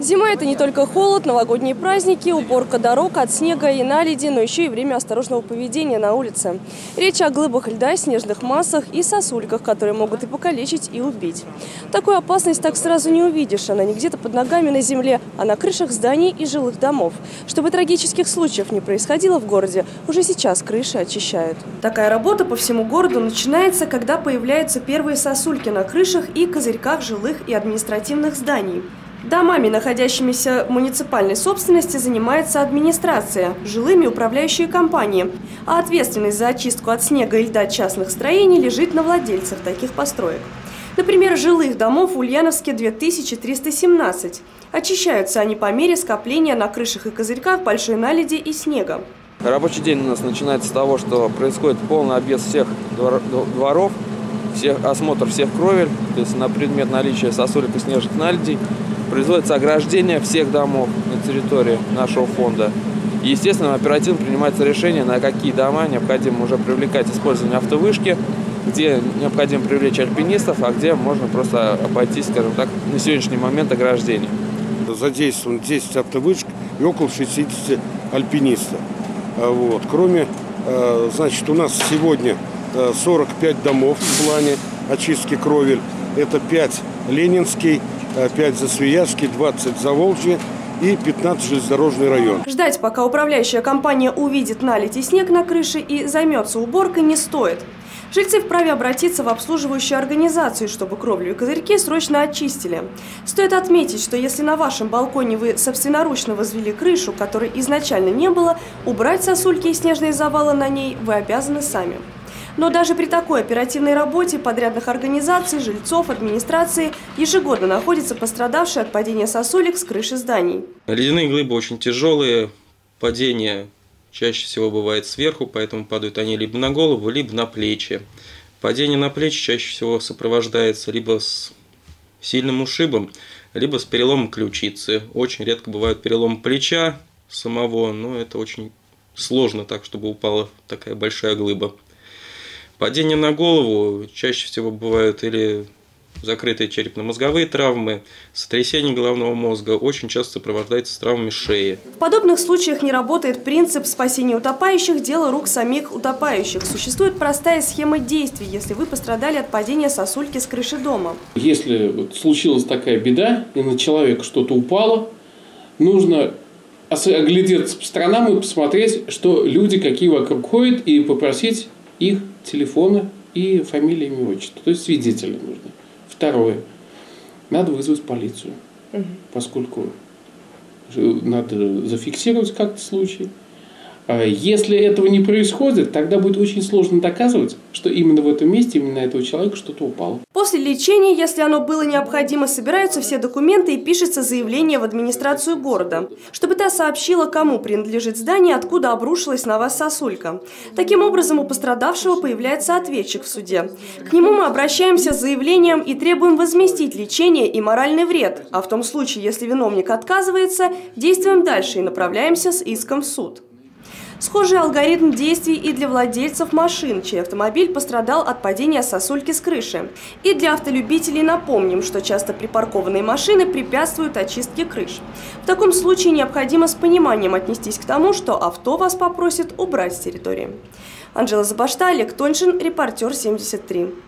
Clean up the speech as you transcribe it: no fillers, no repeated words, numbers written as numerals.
Зима – это не только холод, новогодние праздники, уборка дорог от снега и наледи, но еще и время осторожного поведения на улице. Речь о глыбах льда, снежных массах и сосульках, которые могут и покалечить, и убить. Такую опасность так сразу не увидишь. Она не где-то под ногами на земле, а на крышах зданий и жилых домов. Чтобы трагических случаев не происходило в городе, уже сейчас крыши очищают. Такая работа по всему городу начинается, когда появляются первые сосульки на крышах и козырьках жилых и административных зданий. Домами, находящимися в муниципальной собственности, занимается администрация, жилыми управляющие компании, а ответственность за очистку от снега и льда частных строений лежит на владельцах таких построек. Например, жилых домов в Ульяновске 2317. Очищаются они по мере скопления на крышах и козырьках большой наледи и снега. Рабочий день у нас начинается с того, что происходит полный объезд всех дворов, осмотр всех кровель, то есть на предмет наличия сосулек и снежных наледей. Производится ограждение всех домов на территории нашего фонда. И, естественно, оперативно принимается решение, на какие дома необходимо уже привлекать использование автовышки, где необходимо привлечь альпинистов, а где можно просто обойтись, скажем так, на сегодняшний момент ограждением. Задействовано 10 автовышек и около 60 альпинистов. Вот. Кроме, значит, у нас сегодня 45 домов в плане очистки кровель. Это 5 Ленинский, 5 Засвияжский, 20 Заволжье и 15 железнодорожный район. Ждать, пока управляющая компания увидит наледь и снег на крыше и займется уборкой, не стоит. Жильцы вправе обратиться в обслуживающую организацию, чтобы кровлю и козырьки срочно очистили. Стоит отметить, что если на вашем балконе вы собственноручно возвели крышу, которой изначально не было, убрать сосульки и снежные завалы на ней вы обязаны сами. Но даже при такой оперативной работе подрядных организаций, жильцов, администрации ежегодно находятся пострадавшие от падения сосулек с крыши зданий. Ледяные глыбы очень тяжелые, падение чаще всего бывает сверху, поэтому падают они либо на голову, либо на плечи. Падение на плечи чаще всего сопровождается либо с сильным ушибом, либо с переломом ключицы. Очень редко бывают переломы плеча самого, но это очень сложно так, чтобы упала такая большая глыба. Падение на голову чаще всего бывают или закрытые черепно-мозговые травмы, сотрясение головного мозга, очень часто сопровождается травмами шеи. В подобных случаях не работает принцип спасения утопающих, дело рук самих утопающих. Существует простая схема действий, если вы пострадали от падения сосульки с крыши дома. Если случилась такая беда и на человека что-то упало, нужно оглядеться по сторонам и посмотреть, что люди какие вокруг ходят, и попросить их телефоны и фамилии, имя, отчество. То есть свидетели нужны. Второе. Надо вызвать полицию, поскольку надо зафиксировать как-то случай. Если этого не происходит, тогда будет очень сложно доказывать, что именно в этом месте, именно на этого человека что-то упало. После лечения, если оно было необходимо, собираются все документы и пишется заявление в администрацию города, чтобы та сообщила, кому принадлежит здание, откуда обрушилась на вас сосулька. Таким образом, у пострадавшего появляется ответчик в суде. К нему мы обращаемся с заявлением и требуем возместить лечение и моральный вред, а в том случае, если виновник отказывается, действуем дальше и направляемся с иском в суд. Схожий алгоритм действий и для владельцев машин, чей автомобиль пострадал от падения сосульки с крыши. И для автолюбителей напомним, что часто припаркованные машины препятствуют очистке крыш. В таком случае необходимо с пониманием отнестись к тому, что авто вас попросит убрать с территории. Анжела Забашта, Олег Тоньшин, Репортер 73.